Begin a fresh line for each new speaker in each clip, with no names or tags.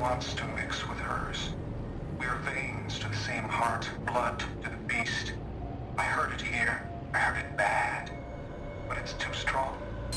wants to mix with hers. We're veins to the same heart, blood to the beast. I heard it here. I heard it bad. But it's too strong.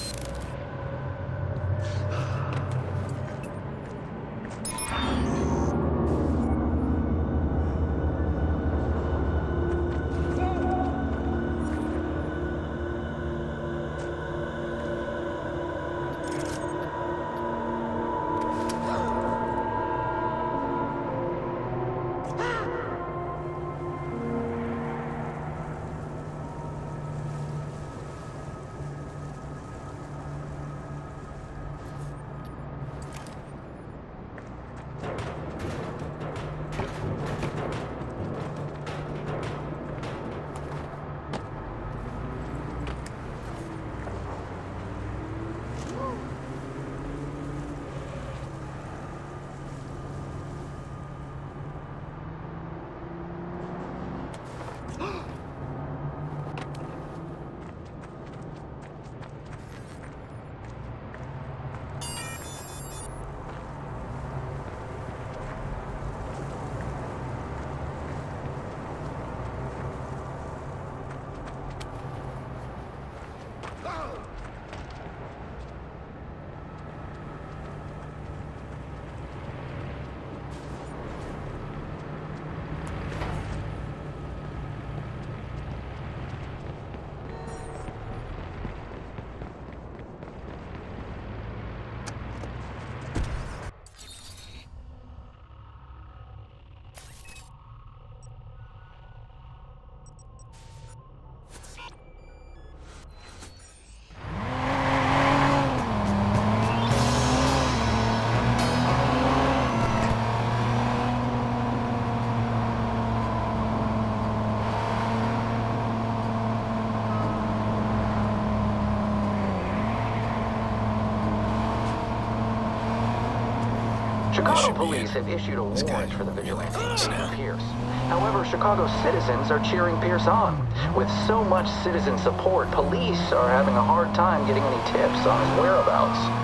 Chicago police have issued a warrant for the vigilante, Pierce. However, Chicago citizens are cheering Pierce on. With so much citizen support, police are having a hard time getting any tips on his whereabouts.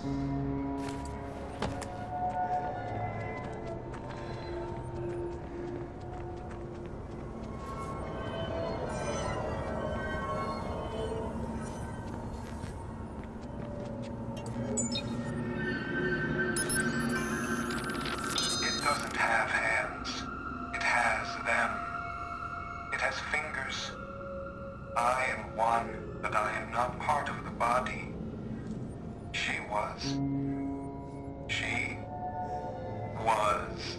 It doesn't have hands. It has them. It has fingers. I am one, but I am not part of the body. She was. She was.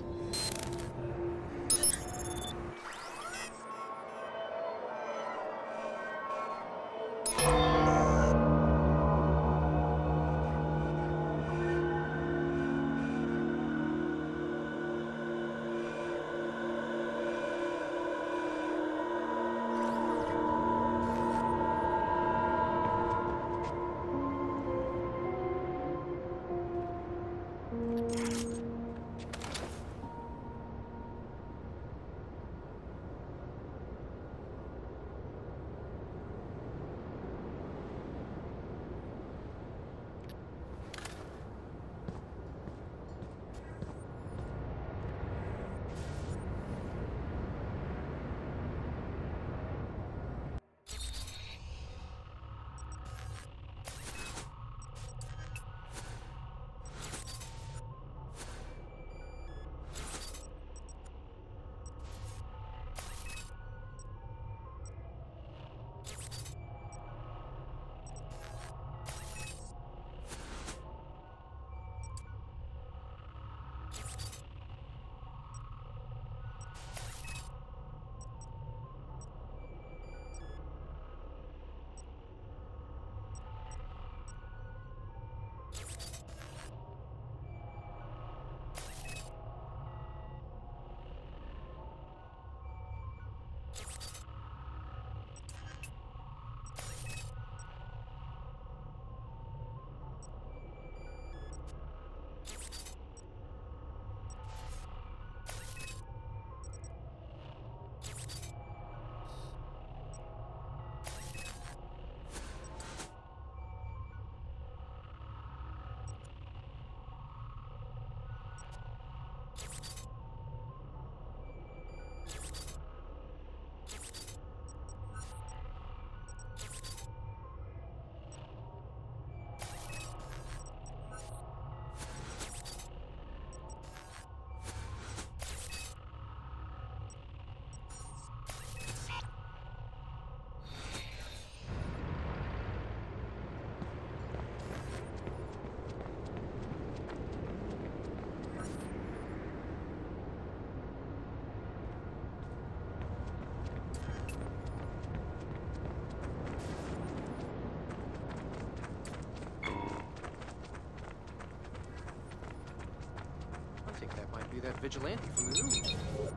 Be that vigilante from the news.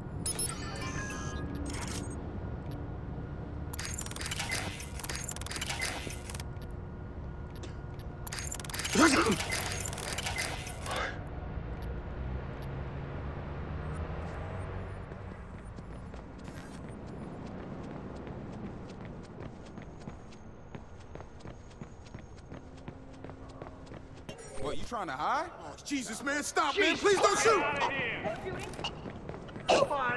What, you trying to hide? Oh, Jesus, man, stop, man. Please don't shoot.
Come on.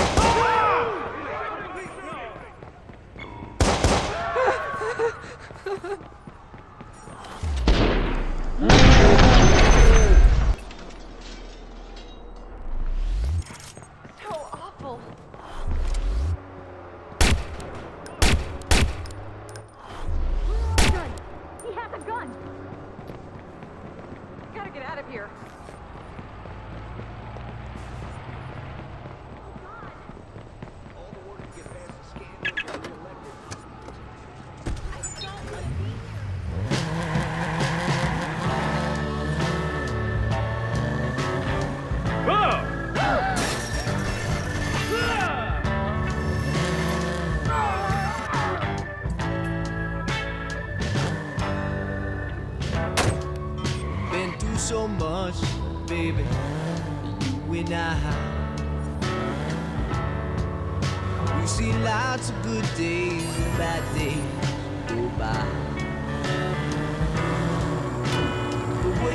So awful. Gun. He has a gun. Gotta get out of here.
Been through so much, baby, you and I. We've seen lots of good days and bad days go by. But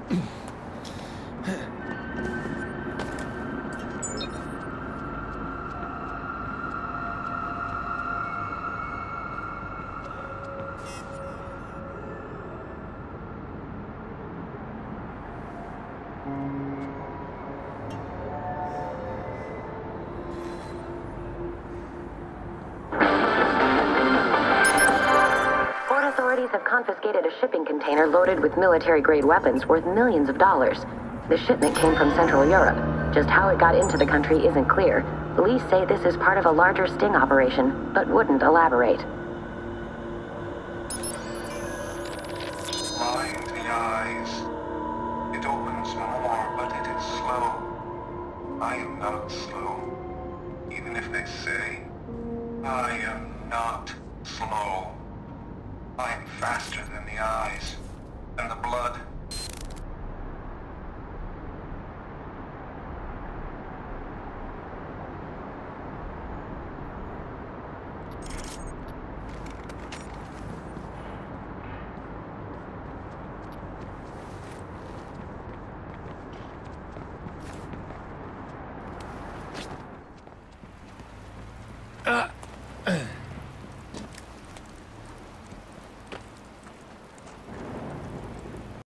Port authorities have confiscated a shipping container loaded with military-grade weapons worth millions of dollars. The shipment came from Central Europe. Just how it got into the country isn't clear. Police say this is part of a larger sting operation, but wouldn't elaborate.
Mind the eyes. It opens more, but it is slow. I am not slow. Even if they say, I am not slow. I am faster than the eyes, than the blood.